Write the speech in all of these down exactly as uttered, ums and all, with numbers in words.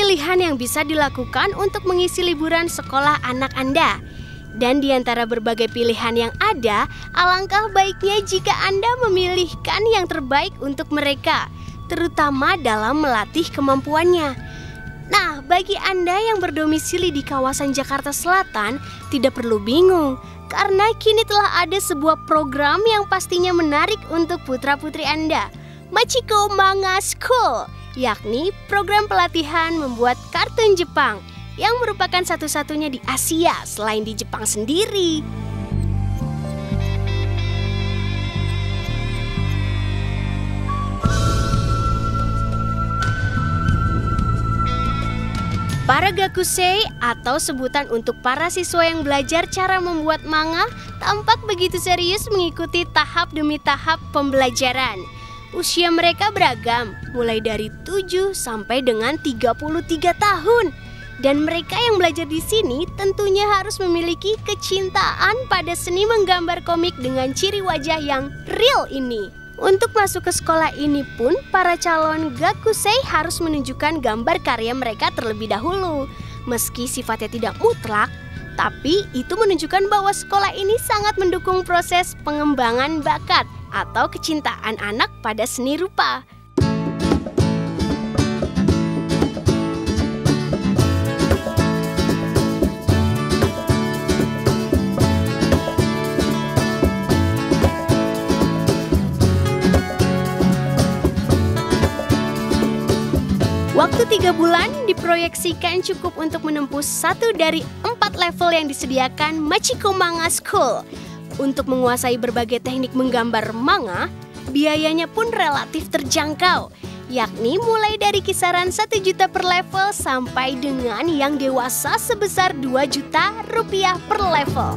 pilihan yang bisa dilakukan untuk mengisi liburan sekolah anak Anda. Dan di antara berbagai pilihan yang ada, alangkah baiknya jika Anda memilihkan yang terbaik untuk mereka, terutama dalam melatih kemampuannya. Nah, bagi Anda yang berdomisili di kawasan Jakarta Selatan, tidak perlu bingung, karena kini telah ada sebuah program yang pastinya menarik untuk putra-putri Anda, Machiko Manga School, yakni program pelatihan membuat kartun Jepang yang merupakan satu-satunya di Asia selain di Jepang sendiri. Para gakusei atau sebutan untuk para siswa yang belajar cara membuat manga tampak begitu serius mengikuti tahap demi tahap pembelajaran. Usia mereka beragam, mulai dari tujuh sampai dengan tiga puluh tiga tahun. Dan mereka yang belajar di sini tentunya harus memiliki kecintaan pada seni menggambar komik dengan ciri wajah yang real ini. Untuk masuk ke sekolah ini pun, para calon gakusei harus menunjukkan gambar karya mereka terlebih dahulu. Meski sifatnya tidak mutlak, tapi itu menunjukkan bahwa sekolah ini sangat mendukung proses pengembangan bakat atau kecintaan anak pada seni rupa. Waktu tiga bulan diproyeksikan cukup untuk menempuh satu dari empat level yang disediakan Machiko Manga School. Untuk menguasai berbagai teknik menggambar manga, biayanya pun relatif terjangkau, yakni mulai dari kisaran satu juta per level sampai dengan yang dewasa sebesar dua juta rupiah per level.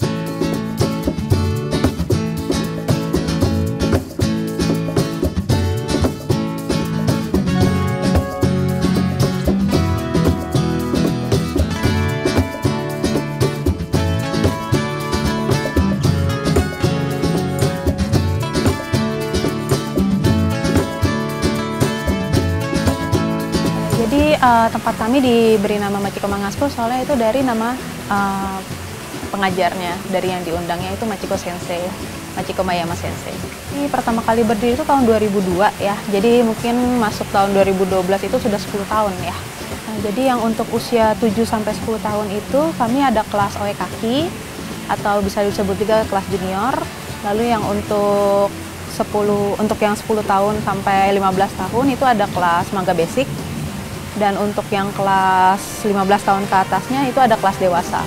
Jadi uh, tempat kami diberi nama Machiko Manga School soalnya itu dari nama uh, pengajarnya, dari yang diundangnya itu Machiko Sensei, Machiko Mayama Sensei. Ini pertama kali berdiri itu tahun dua ribu dua ya, jadi mungkin masuk tahun dua ribu dua belas itu sudah sepuluh tahun ya. Nah, jadi yang untuk usia tujuh sampai sepuluh tahun itu kami ada kelas oe kaki atau bisa disebut juga kelas junior. Lalu yang untuk sepuluh untuk yang sepuluh tahun sampai lima belas tahun itu ada kelas manga basic. Dan untuk yang kelas lima belas tahun ke atasnya itu ada kelas dewasa.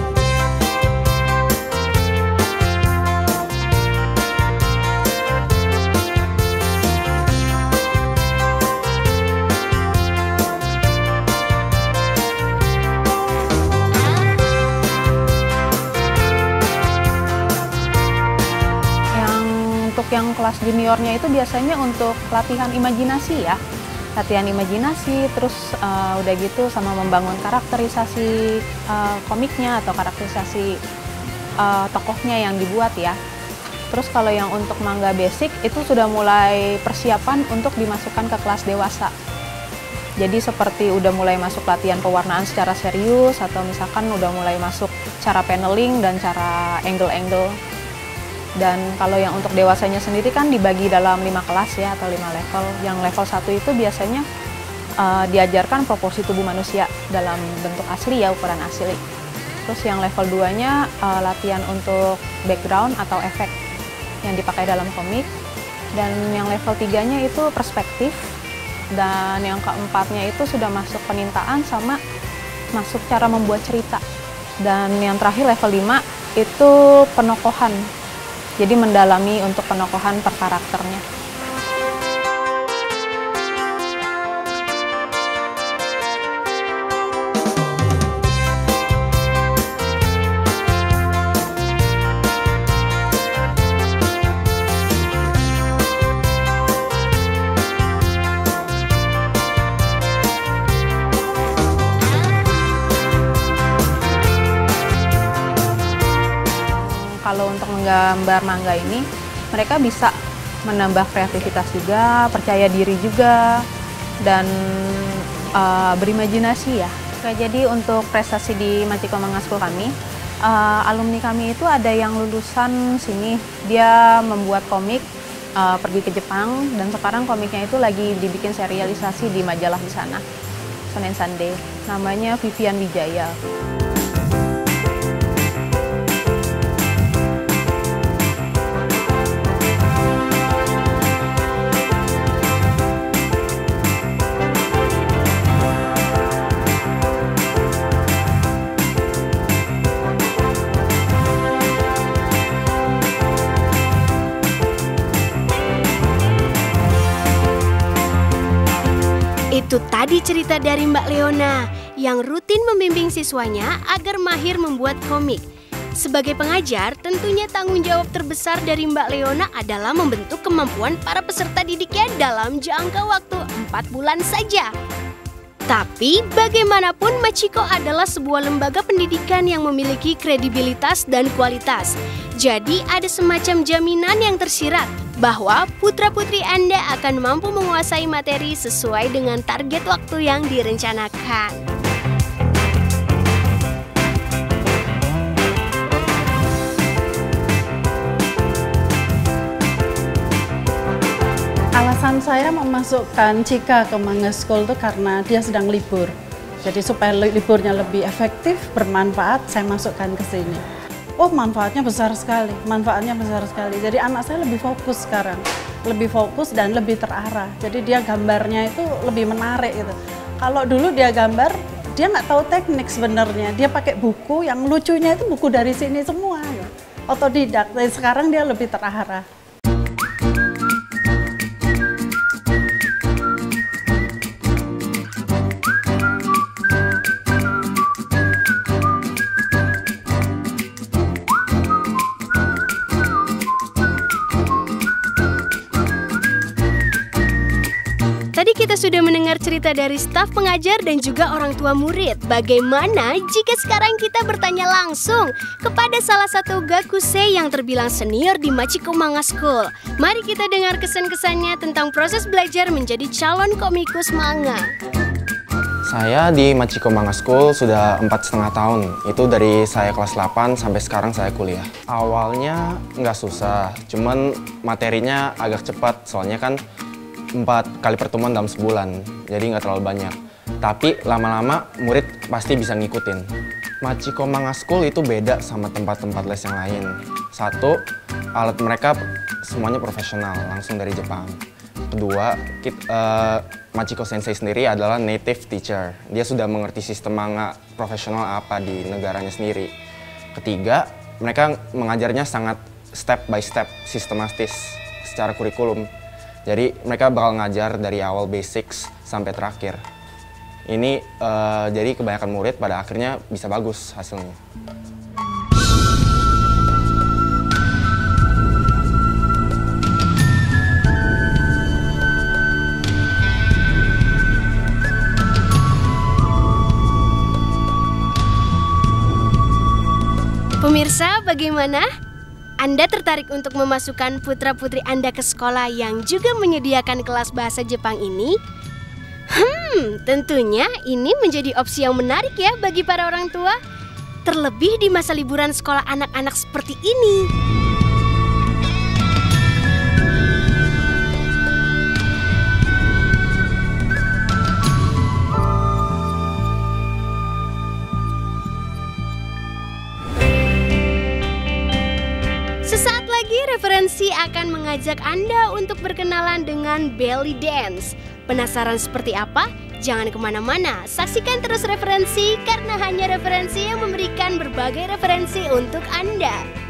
Yang untuk yang kelas juniornya itu biasanya untuk latihan imajinasi ya. Latihan imajinasi, terus uh, udah gitu sama membangun karakterisasi uh, komiknya atau karakterisasi uh, tokohnya yang dibuat ya. Terus kalau yang untuk manga basic itu sudah mulai persiapan untuk dimasukkan ke kelas dewasa. Jadi seperti udah mulai masuk latihan pewarnaan secara serius atau misalkan udah mulai masuk cara paneling dan cara angle-angle. Dan kalau yang untuk dewasanya sendiri kan dibagi dalam lima kelas ya atau lima level. Yang level satu itu biasanya uh, diajarkan proporsi tubuh manusia dalam bentuk asli ya, ukuran asli. Terus yang level dua-nya uh, latihan untuk background atau efek yang dipakai dalam komik. Dan yang level tiga-nya itu perspektif. Dan yang keempatnya itu sudah masuk penintaan sama masuk cara membuat cerita. Dan yang terakhir level lima itu penokohan. Jadi mendalami untuk penokohan per karakternya. Kalau untuk menggambar manga ini, mereka bisa menambah kreativitas juga, percaya diri juga, dan uh, berimajinasi ya. Oke, jadi untuk prestasi di Machiko Manga School kami, uh, alumni kami itu ada yang lulusan sini, dia membuat komik, uh, pergi ke Jepang, dan sekarang komiknya itu lagi dibikin serialisasi di majalah di sana, Shonen Sunday. Namanya Vivian Wijaya. Itu tadi cerita dari Mbak Leona yang rutin membimbing siswanya agar mahir membuat komik. Sebagai pengajar, tentunya tanggung jawab terbesar dari Mbak Leona adalah membentuk kemampuan para peserta didiknya dalam jangka waktu empat bulan saja. Tapi bagaimanapun Machiko adalah sebuah lembaga pendidikan yang memiliki kredibilitas dan kualitas. Jadi ada semacam jaminan yang tersirat bahwa putra-putri Anda akan mampu menguasai materi sesuai dengan target waktu yang direncanakan. Alasan saya memasukkan Chika ke Manga School itu karena dia sedang libur. Jadi supaya liburnya lebih efektif, bermanfaat, saya masukkan ke sini. Oh, manfaatnya besar sekali, manfaatnya besar sekali. Jadi anak saya lebih fokus sekarang, lebih fokus dan lebih terarah. Jadi dia gambarnya itu lebih menarik gitu. Kalau dulu dia gambar, dia nggak tahu teknik sebenarnya. Dia pakai buku, yang lucunya itu buku dari sini semua. Otodidak, dan sekarang dia lebih terarah. Tadi kita sudah mendengar cerita dari staf pengajar dan juga orang tua murid. Bagaimana jika sekarang kita bertanya langsung kepada salah satu gakusei yang terbilang senior di Machiko Manga School? Mari kita dengar kesan-kesannya tentang proses belajar menjadi calon komikus manga. Saya di Machiko Manga School sudah empat setengah tahun. Itu dari saya kelas delapan sampai sekarang saya kuliah. Awalnya nggak susah, cuman materinya agak cepat. Soalnya kan empat kali pertemuan dalam sebulan, jadi nggak terlalu banyak. Tapi lama-lama murid pasti bisa ngikutin. Machiko Manga School itu beda sama tempat-tempat les yang lain. Satu, alat mereka semuanya profesional, langsung dari Jepang. Kedua, kita, uh, Machiko Sensei sendiri adalah native teacher. Dia sudah mengerti sistem manga profesional apa di negaranya sendiri. Ketiga, mereka mengajarnya sangat step by step, sistematis secara kurikulum. Jadi mereka bakal ngajar dari awal basics sampai terakhir. Ini uh, jadi kebanyakan murid pada akhirnya bisa bagus hasilnya. Pemirsa, bagaimana? Anda tertarik untuk memasukkan putra-putri Anda ke sekolah yang juga menyediakan kelas bahasa Jepang ini? Hmm, tentunya ini menjadi opsi yang menarik ya bagi para orang tua. Terlebih di masa liburan sekolah anak-anak seperti ini. Sesaat lagi referensi akan mengajak Anda untuk berkenalan dengan belly dance. Penasaran seperti apa? Jangan kemana-mana, saksikan terus referensi karena hanya referensi yang memberikan berbagai referensi untuk Anda.